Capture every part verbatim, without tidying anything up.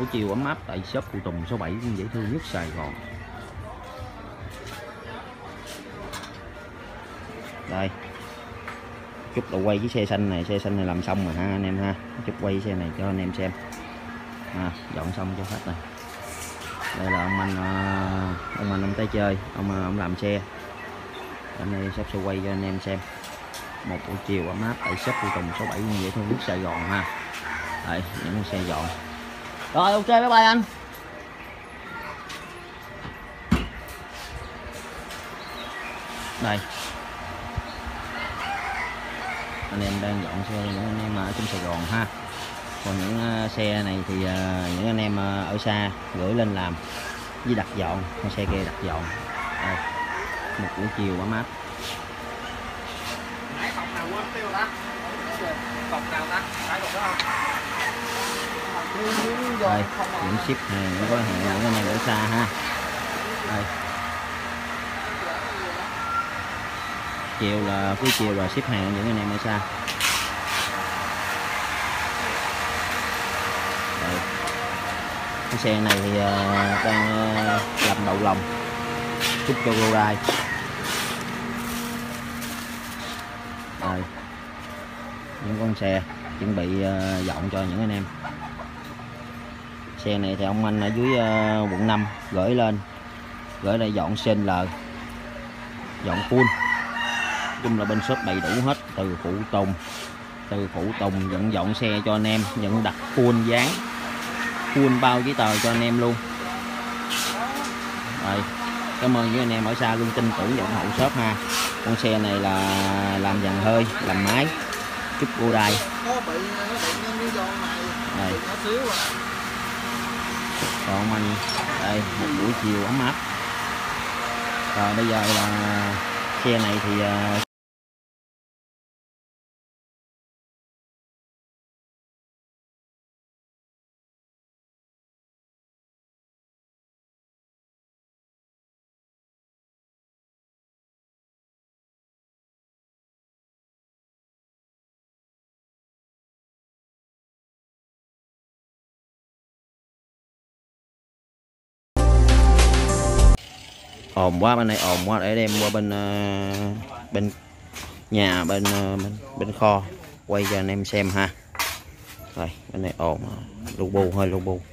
buổi chiều ấm áp tại shop Phụ Tùng số bảy dễ thương nhất Sài Gòn. Đây, chút đầu quay chiếc xe xanh này, xe xanh này làm xong rồi ha anh em ha. Chút quay xe này cho anh em xem. À, dọn xong cho khách này. Đây là ông anh ông anh ông tới chơi, ông ông làm xe. Hôm nay shop sẽ quay cho anh em xem một buổi chiều ấm áp tại shop Phụ Tùng số bảy dễ thương nhất Sài Gòn ha. Đây, những xe dọn. Rồi ok, bye bye anh. Đây, anh em đang dọn xe những anh em ở trong Sài Gòn ha. Còn những xe này thì những anh em ở xa gửi lên làm với đặt dọn, con xe kia đặt dọn. Đây, một buổi chiều ấm áp. Đây, những ship hàng, những gói hàng những anh em ở xa ha. Đây, chiều là cuối chiều là ship hàng những anh em ở xa. Đây, cái xe này thì uh, đang uh, làm đầu lòng chúc cho Rodai. Đây, những con xe chuẩn bị uh, dọn cho những anh em. Xe này thì ông anh ở dưới uh, quận năm gửi lên, gửi đây dọn xên lờ, dọn full. Chung là bên shop đầy đủ hết, từ phụ tùng, từ phụ tùng nhận dọn xe cho anh em, nhận đặt full dán, full bao giấy tờ cho anh em luôn. Rồi, cảm ơn những anh em ở xa luôn tin tưởng nhận hậu shop ha. Con xe này là làm dàn hơi, làm máy, chút cô đai. Đây. Còn anh đây một buổi chiều ấm áp. Rồi bây giờ là xe này thì uh, ồn quá, bên này ồn quá, để đem qua bên uh, bên nhà bên, uh, bên bên kho quay cho anh em xem ha. Rồi bên này ồn, lu bu hơi lu bu.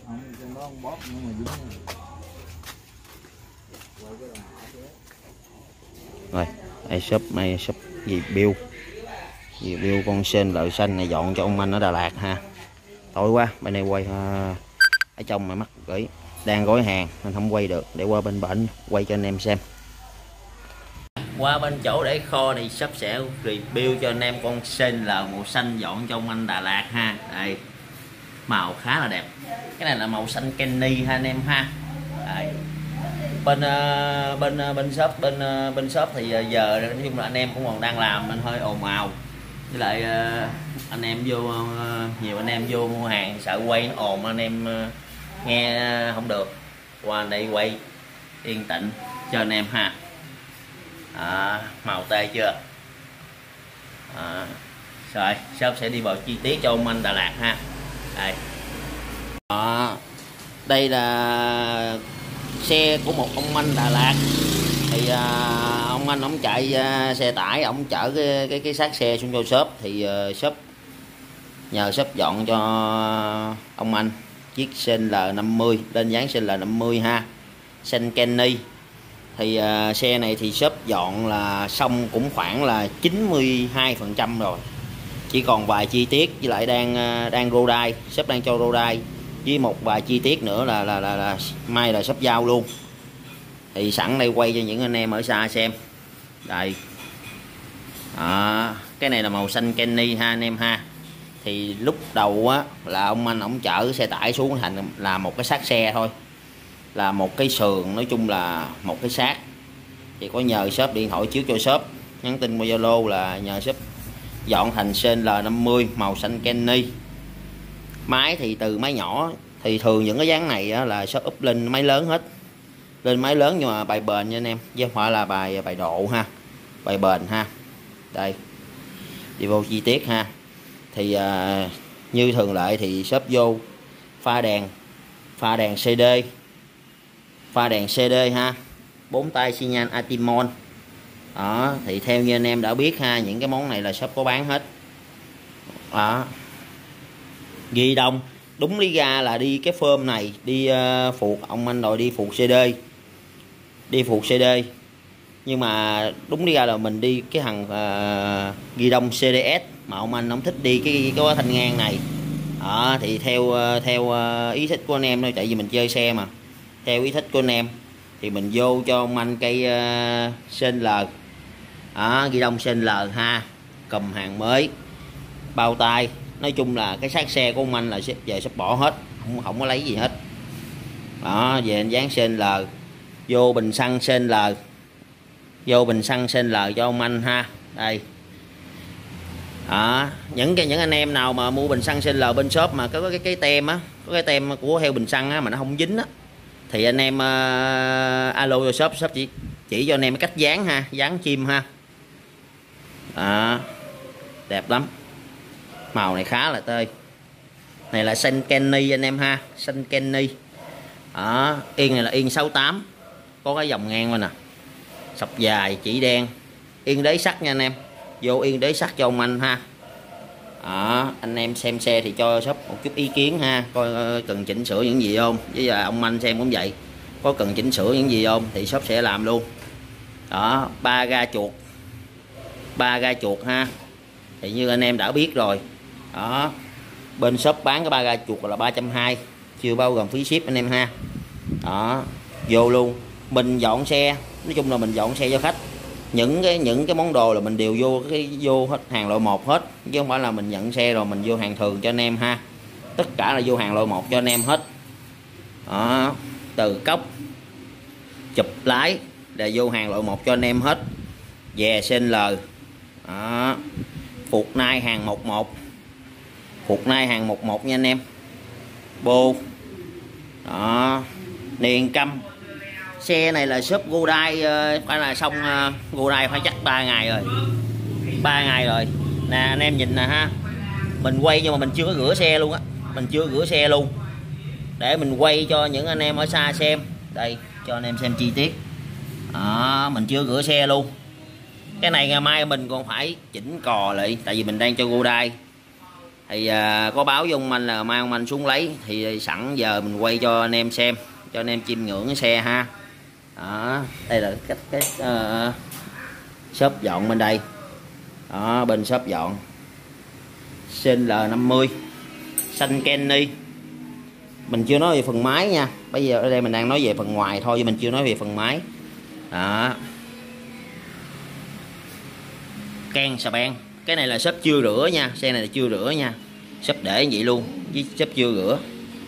Rồi đây shop này shop gì bill gì bill con sên lợi xanh này dọn cho ông anh ở Đà Lạt ha. Tối quá bên này quay uh, ở trong mà mắc gửi đang gói hàng nên không quay được, để qua bên bển quay cho anh em xem. Qua bên chỗ để kho này shop sẽ review cho anh em con sên lờ màu xanh dọn cho ông anh Đà Lạt ha. Đây, màu khá là đẹp, cái này là màu xanh Kenny ha anh em ha. Đây, bên uh, bên uh, bên shop bên uh, bên shop thì uh, giờ nói chung là anh em cũng còn đang làm nên hơi ồn ào, với lại uh, anh em vô uh, nhiều anh em vô mua hàng sợ quay nó ồn, anh em uh, nghe không được. Qua đây quay yên tĩnh cho anh em ha. À, màu tê chưa? À, rồi shop sẽ đi vào chi tiết cho ông anh Đà Lạt ha. Đây, à, đây là xe của một ông anh Đà Lạt. Thì à, ông anh ông chạy à, xe tải, ông chở cái cái cái xác xe xuống cho shop, thì à, shop nhờ shop dọn cho ông anh chiếc xên lờ năm mươi, lên dán xên lờ năm mươi ha, xanh Kenny. Thì uh, xe này thì shop dọn là xong cũng khoảng là chín mươi hai phần trăm rồi, chỉ còn vài chi tiết, với lại đang uh, đang Rodai, shop đang cho Rodai với một vài chi tiết nữa là là là, là mai là shop giao luôn. Thì sẵn đây quay cho những anh em ở xa xem. Đây, à, cái này là màu xanh Kenny ha anh em ha. Thì lúc đầu á là ông anh ổng chở xe tải xuống thành là một cái xác xe thôi, là một cái sườn, nói chung là một cái xác. Thì có nhờ shop điện thoại chiếu cho shop, nhắn tin qua Zalo là nhờ shop dọn thành xên lờ năm mươi màu xanh Kenny. Máy thì từ máy nhỏ, thì thường những cái dáng này á, là shop up lên máy lớn hết, lên máy lớn nhưng mà bài bền nha anh em, chứ không phải là bài bài độ ha, bài bền ha. Đây, đi vô chi tiết ha. Thì à, như thường lệ thì shop vô pha đèn pha đèn xê đê, pha đèn xê đê ha, bốn tay xi nhan Atimon. Đó, thì theo như anh em đã biết ha, những cái món này là shop có bán hết. Đó, ghi đông, đúng lý ra là đi cái phơm này đi uh, phuộc, ông anh đòi đi phuộc xê đê, đi phuộc xê đê, nhưng mà đúng lý ra là mình đi cái thằng uh, ghi đông xê đê ét, mà ông anh ông thích đi cái cái thanh ngang này. Đó, thì theo theo ý thích của anh em thôi, tại vì mình chơi xe mà, theo ý thích của anh em thì mình vô cho ông anh cây uh, xê en lờ. Đó, ghi đông xê en lờ ha, cầm hàng mới, bao tay, nói chung là cái xác xe của ông anh là về sắp bỏ hết, không không có lấy gì hết. Đó, về anh dán xê en lờ, vô bình xăng xê en lờ, vô bình xăng xê en lờ cho ông anh ha. Đây. Đó, những cái những anh em nào mà mua bình xăng xê en lờ bên shop mà có, có cái cái tem á, có cái tem của heo bình xăng á mà nó không dính á, thì anh em uh, alo cho shop, shop chỉ chỉ cho anh em cách dán ha, dán chim ha. Đó, đẹp lắm, màu này khá là tươi, này là xanh Kenny anh em ha, xanh Kenny. Đó, yên này là yên sáu tám, có cái dòng ngang qua nè, sọc dài chỉ đen, yên đế sắt nha anh em, vô yên đế sắt cho ông anh ha. Đó, anh em xem xe thì cho shop một chút ý kiến ha, coi cần chỉnh sửa những gì không, với giờ ông anh xem cũng vậy, có cần chỉnh sửa những gì không thì shop sẽ làm luôn. Đó, ba ga chuột, ba ga chuột ha, thì như anh em đã biết rồi. Đó, bên shop bán cái ba ga chuột là ba trăm hai mươi, chưa bao gồm phí ship anh em ha. Đó, vô luôn, mình dọn xe, nói chung là mình dọn xe cho khách, những cái những cái món đồ là mình đều vô cái vô hết hàng loại một hết, chứ không phải là mình nhận xe rồi mình vô hàng thường cho anh em ha, tất cả là vô hàng loại một cho anh em hết. Đó, từ cốc, chụp lái là vô hàng loại một cho anh em hết, về xê en lờ. Đó, phuộc nai hàng một một, phuộc nai hàng một một nha anh em, bô. Đó, niền căm, xe này là shop Godai, phải là xong uh, Godai phải chắc ba ngày rồi, ba ngày rồi nè anh em nhìn nè ha, mình quay nhưng mà mình chưa có rửa xe luôn á, mình chưa rửa xe luôn, để mình quay cho những anh em ở xa xem. Đây, cho anh em xem chi tiết. Đó, mình chưa rửa xe luôn, cái này ngày mai mình còn phải chỉnh cò lại, tại vì mình đang cho Godai thì uh, có báo với ông anh là mai ông anh xuống lấy, thì sẵn giờ mình quay cho anh em xem, cho anh em chiêm ngưỡng cái xe ha. Đó, đây là cách cái uh, shop dọn bên đây. Đó, bên shop dọn xê en lờ năm mươi xanh Kenny. Mình chưa nói về phần máy nha, bây giờ ở đây mình đang nói về phần ngoài thôi, chứ mình chưa nói về phần máy. Đó, can xà beng, cái này là shop chưa rửa nha, xe này là chưa rửa nha, shop để vậy luôn chứ shop chưa rửa.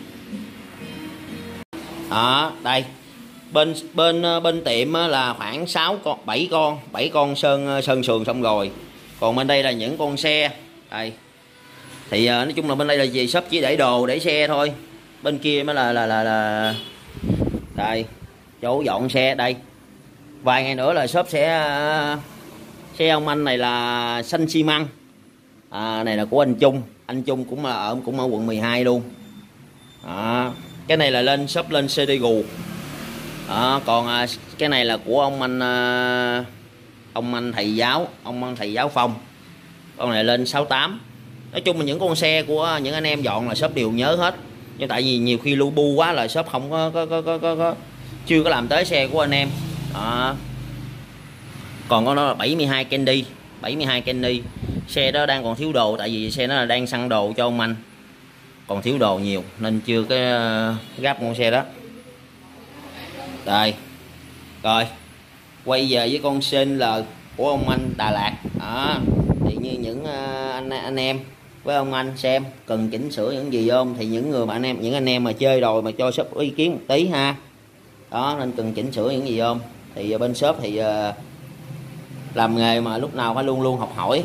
Đó, đây bên bên bên tiệm là khoảng sáu con, bảy con, bảy con sơn sơn sườn xong rồi, còn bên đây là những con xe. Đây thì nói chung là bên đây là gì, shop chỉ để đồ để xe thôi, bên kia mới là là là, là... đây chỗ dọn xe. Đây vài ngày nữa là shop sẽ xe ông anh này là xanh xi măng, à, này là của anh Trung, anh Trung cũng là ở cũng ở quận mười hai luôn. Đó, cái này là lên shop lên xê đê gù. Đó, còn à, cái này là của ông anh à, ông anh thầy giáo, ông anh thầy giáo Phong, con này lên sáu tám. Nói chung là những con xe của những anh em dọn là shop đều nhớ hết, nhưng tại vì nhiều khi lu bu quá là shop không có có, có, có, có, có chưa có làm tới xe của anh em. Đó, còn con đó là bảy mươi hai Candy, bảy mươi hai Candy, xe đó đang còn thiếu đồ, tại vì xe nó là đang săn đồ cho ông anh, còn thiếu đồ nhiều nên chưa cái gáp con xe đó. Đây rồi, quay về với con xê en lờ của ông anh Đà Lạt. Đó, thì như những anh anh em với ông anh xem cần chỉnh sửa những gì không, thì những người mà anh em những anh em mà chơi rồi mà cho shop ý kiến một tí ha. Đó, nên cần chỉnh sửa những gì không, thì bên shop thì uh, làm nghề mà lúc nào phải luôn luôn học hỏi.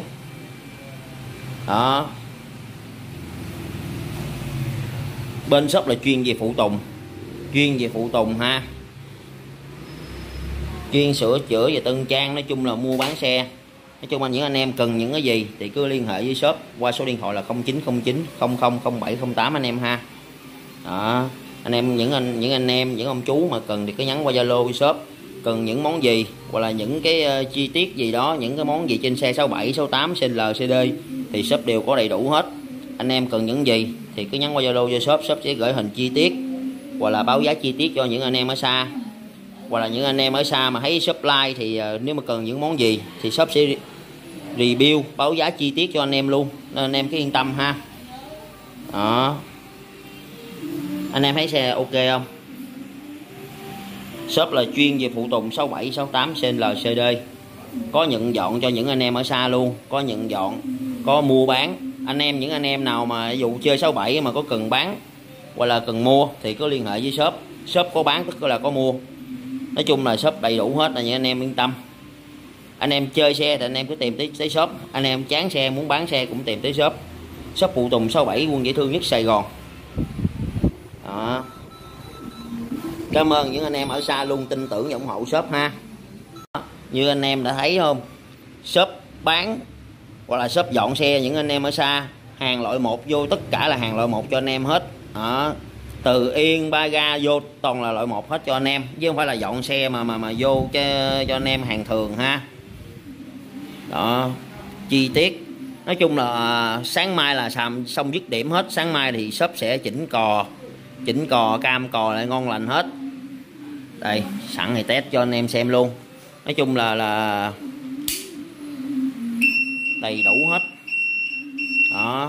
Đó, bên shop là chuyên về phụ tùng, chuyên về phụ tùng ha, chuyên sửa chữa và tân trang, nói chung là mua bán xe. Nói chung là những anh em cần những cái gì thì cứ liên hệ với shop qua số điện thoại là không chín không chín không không không bảy không tám anh em ha. Đó, Anh em những anh những anh em những ông chú mà cần thì cứ nhắn qua Zalo shop, cần những món gì hoặc là những cái uh, chi tiết gì đó, những cái món gì trên xe sáu bảy, sáu tám, xê lờ, xê đê thì shop đều có đầy đủ hết. Anh em cần những gì thì cứ nhắn qua Zalo cho shop, shop sẽ gửi hình chi tiết hoặc là báo giá chi tiết cho những anh em ở xa, hoặc là những anh em ở xa mà thấy shop like thì uh, nếu mà cần những món gì thì shop sẽ review báo giá chi tiết cho anh em luôn, nên anh em cứ yên tâm ha. Đó, anh em thấy xe ok không? Shop là chuyên về phụ tùng sáu bảy, sáu tám, xê lờ, xê đê, có nhận dọn cho những anh em ở xa luôn, có nhận dọn, có mua bán. Anh em những anh em nào mà ví dụ chơi sáu bảy mà có cần bán hoặc là cần mua thì cứ liên hệ với shop, shop có bán tức là có mua. Nói chung là shop đầy đủ hết là những anh em yên tâm. Anh em chơi xe thì anh em cứ tìm tới, tới shop, anh em chán xe muốn bán xe cũng tìm tới shop. Shop phụ tùng sáu bảy, quân dễ thương nhất Sài Gòn. Đó. Cảm ơn những anh em ở xa luôn tin tưởng và ủng hộ shop ha. Như anh em đã thấy không, shop bán hoặc là shop dọn xe những anh em ở xa, hàng loại một vô, tất cả là hàng loại một cho anh em hết. Đó. Từ yên ba ga vô toàn là loại một hết cho anh em, chứ không phải là dọn xe mà mà mà vô cho, cho anh em hàng thường ha. Đó, chi tiết nói chung là sáng mai là xàm xong dứt điểm hết. Sáng mai thì shop sẽ chỉnh cò, chỉnh cò cam cò lại ngon lành hết. Đây sẵn thì test cho anh em xem luôn. Nói chung là là đầy đủ hết. Đó,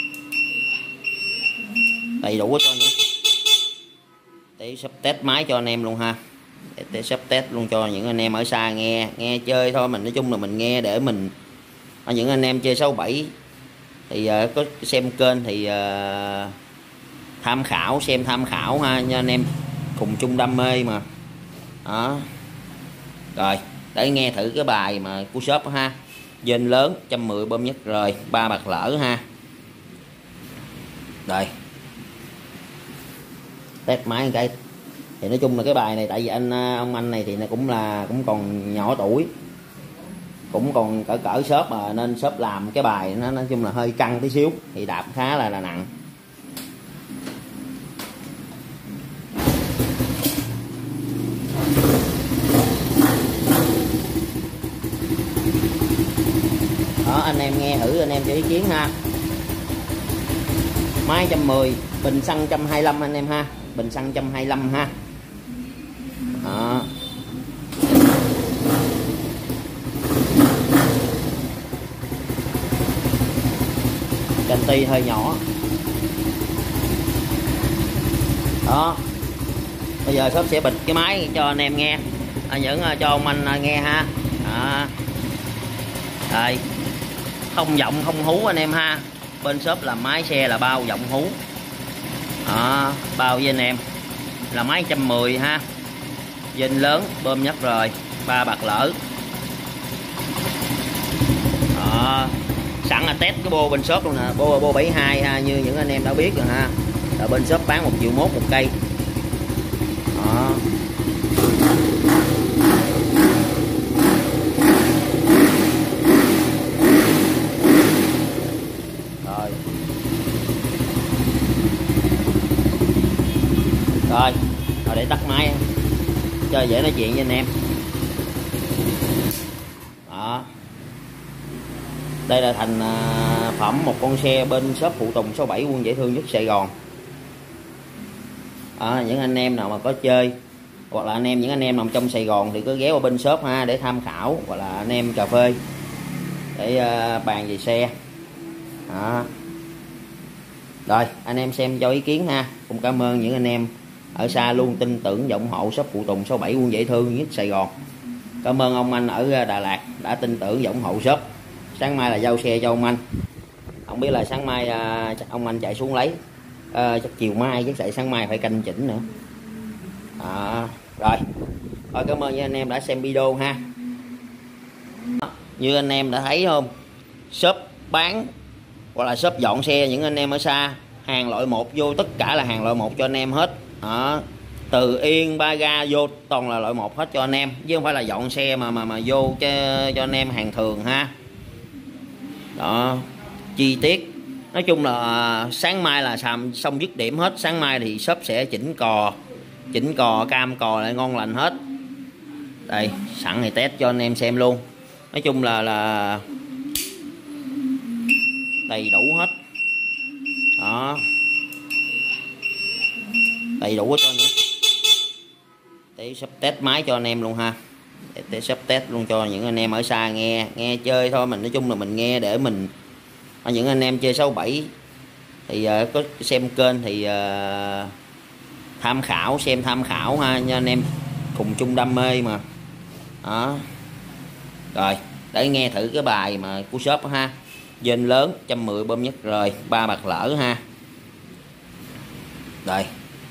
đầy đủ hết cho nữa. Để shop test máy cho anh em luôn ha, để, để shop test luôn cho những anh em ở xa nghe nghe chơi thôi. Mình nói chung là mình nghe để mình, những anh em chơi sáu bảy thì uh, có xem kênh thì uh, tham khảo, xem tham khảo ha, nha anh em cùng chung đam mê mà. Đó, rồi để nghe thử cái bài mà của shop ha. Dên lớn một trăm mười bơm nhất rồi, ba bạc lỡ ha. Rồi test máy một cái thì nói chung là cái bài này tại vì anh ông anh này thì nó cũng là cũng còn nhỏ tuổi, cũng còn cỡ cỡ shop mà, nên shop làm cái bài nó nói chung là hơi căng tí xíu thì đạp khá là là nặng. Đó, anh em nghe thử anh em cho ý kiến ha. Máy một trăm mười, bình xăng một trăm hai mươi lăm anh em ha, bình xăng một trăm hai mươi lăm ha. Đó. Cành ti hơi nhỏ. Đó, bây giờ shop sẽ bịt cái máy cho anh em nghe, à, những cho ông anh nghe ha. Đó. Đây, không giọng không hú anh em ha. Bên shop làm máy xe là bao giọng hú. Đó, bao với anh em là máy một trăm mười ha, dên lớn bơm nhất rồi, ba bạc lỡ. Đó, sẵn là test cái bô bên shop luôn nè, bô bô bảy mươi hai ha, như những anh em đã biết rồi ha, là bên shop bán một triệu mốt một cây. Đó. Rồi. Rồi, rồi để tắt máy cho dễ nói chuyện với anh em. Đó, đây là thành phẩm một con xe bên shop phụ tùng sáu bảy, quân dễ thương nhất Sài Gòn. Đó, những anh em nào mà có chơi hoặc là anh em những anh em nằm trong Sài Gòn thì cứ ghé qua bên shop ha, để tham khảo, hoặc là anh em cà phê để uh, bàn về xe. Đó. Rồi anh em xem cho ý kiến ha. Cũng cảm ơn những anh em ở xa luôn tin tưởng và ủng hộ shop phụ tùng sáu bảy, quân dễ thương nhất Sài Gòn. Cảm ơn ông anh ở Đà Lạt đã tin tưởng và ủng hộ shop. Sáng mai là giao xe cho ông anh, không biết là sáng mai uh, ông anh chạy xuống lấy, uh, chắc chiều mai, chắc chạy sáng mai phải canh chỉnh nữa. À, rồi thôi cảm ơn những anh em đã xem video ha. Như anh em đã thấy không, shop bán hoặc là shop dọn xe những anh em ở xa, hàng loại một vô, tất cả là hàng loại một cho anh em hết. Đó, từ yên ba ga vô toàn là loại một hết cho anh em, chứ không phải là dọn xe mà mà mà vô cho, cho anh em hàng thường ha. Đó, chi tiết Nói chung là sáng mai là xàm xong dứt điểm hết. Sáng mai thì shop sẽ chỉnh cò, chỉnh cò cam cò lại ngon lành hết. Đây sẵn thì test cho anh em xem luôn. Nói chung là là đầy đủ hết đó, đầy đủ hết cho nữa. Để shop test máy cho anh em luôn ha, để shop test luôn cho những anh em ở xa nghe nghe chơi thôi. Mình nói chung là mình nghe để mình, những anh em chơi sáu bảy thì uh, có xem kênh thì uh, tham khảo, xem tham khảo ha nha anh em, cùng chung đam mê mà đó. Rồi để nghe thử cái bài mà của shop ha. Dên lớn một trăm mười bơm nhất rồi, ba bạc lỡ ha. Rồi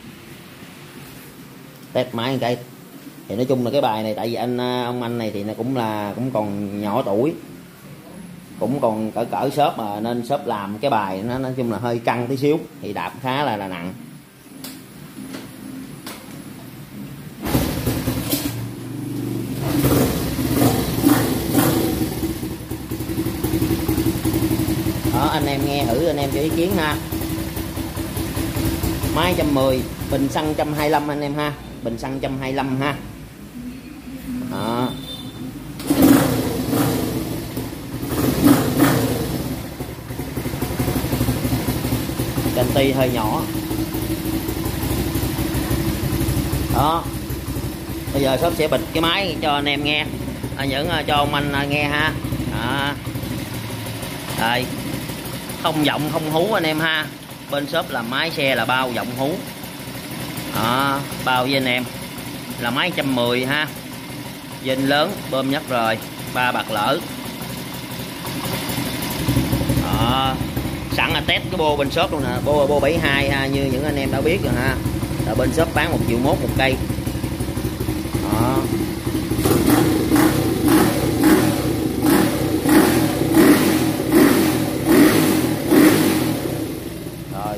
test máy một cái. Thì nói chung là cái bài này tại vì anh ông anh này thì nó cũng là cũng còn nhỏ tuổi, cũng còn cỡ cỡ shop mà, nên shop làm cái bài nó nói chung là hơi căng tí xíu, thì đạp khá là là nặng. Đó anh em nghe thử, anh em cho ý kiến ha. Máy một trăm mười, bình xăng một trăm hai mươi lăm anh em ha, bình xăng một trăm hai mươi lăm ha. Đó. Canti hơi nhỏ. Đó. Bây giờ shop sẽ bịt cái máy cho anh em nghe, à, những cho ông anh nghe ha. Đó. Đây. Không giọng không hú anh em ha. Bên shop là máy xe là bao giọng hú. Đó, bao với anh em là máy một trăm mười ha. Dên lớn, bơm nhất rồi, ba bạc lỡ. Đó. Sẵn là test cái bô bên shop luôn nè, bô bô bảy mươi hai ha, như những anh em đã biết rồi ha. Là bên shop bán một triệu mốt một cây. Đó. Rồi.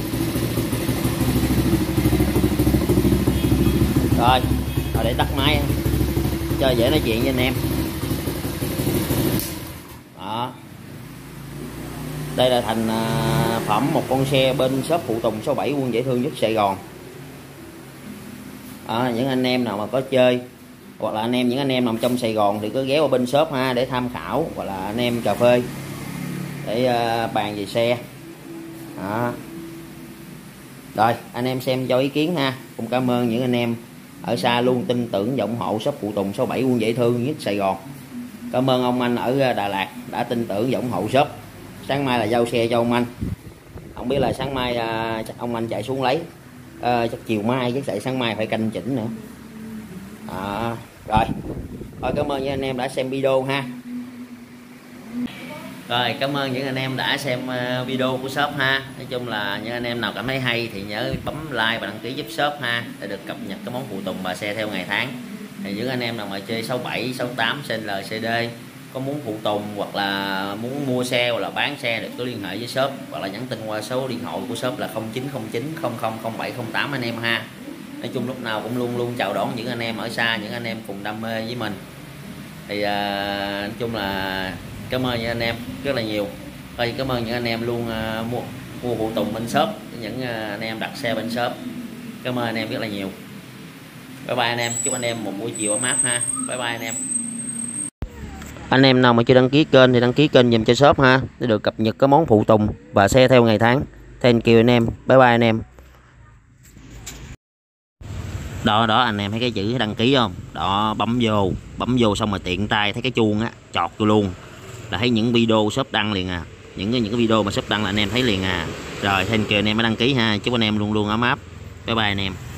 Rồi, rồi để tắt máy cho dễ nói chuyện với anh em. Đó. Đây là thành phẩm một con xe bên shop phụ tùng sáu bảy Quân Dễ Thương nhất Sài Gòn. À, những anh em nào mà có chơi hoặc là anh em những anh em nằm trong Sài Gòn thì cứ ghé qua bên shop ha để tham khảo, hoặc là anh em cà phê để uh, bàn về xe. Đó. Rồi anh em xem cho ý kiến ha. Cũng cảm ơn những anh em ở xa luôn tin tưởng và ủng hộ shop phụ tùng sáu bảy Quân Dễ Thương nhất Sài Gòn. Cảm ơn ông anh ở Đà Lạt đã tin tưởng và ủng hộ shop. Sáng mai là giao xe cho ông anh, không biết là sáng mai uh, chắc ông anh chạy xuống lấy, uh, chắc chiều mai chắc chạy sáng mai phải canh chỉnh nữa. À, rồi thôi cảm ơn những anh em đã xem video ha. Rồi cảm ơn những anh em đã xem video của shop ha. Nói chung là những anh em nào cảm thấy hay thì nhớ bấm like và đăng ký giúp shop ha, để được cập nhật cái món phụ tùng và xe theo ngày tháng. Thì những anh em nào mà chơi sáu bảy, sáu tám, xê en lờ, xê đê có muốn phụ tùng hoặc là muốn mua xe hoặc là bán xe được cứ liên hệ với shop, hoặc là nhắn tin qua số điện thoại của shop là không chín không chín không không không bảy không tám anh em ha. Nói chung lúc nào cũng luôn luôn chào đón những anh em ở xa, những anh em cùng đam mê với mình. Thì uh, nói chung là cảm ơn những anh em rất là nhiều. Thôi cảm ơn những anh em luôn uh, mua mua phụ tùng bên shop, những uh, anh em đặt xe bên shop. Cảm ơn anh em rất là nhiều. Bye bye anh em, chúc anh em một buổi chiều ấm áp ha. Bye bye anh em. Anh em nào mà chưa đăng ký kênh thì đăng ký kênh dùm cho shop ha, để được cập nhật cái món phụ tùng và xe theo ngày tháng. Thank you anh em. Bye bye anh em. Đó đó anh em thấy cái chữ đăng ký không? Đó, bấm vô, bấm vô xong rồi tiện tay thấy cái chuông á, chọt vô luôn. Là thấy những video shop đăng liền à. Những những cái video mà shop đăng là anh em thấy liền à. Rồi thank you anh em đã đăng ký ha. Chúc anh em luôn luôn ấm áp. Bye bye anh em.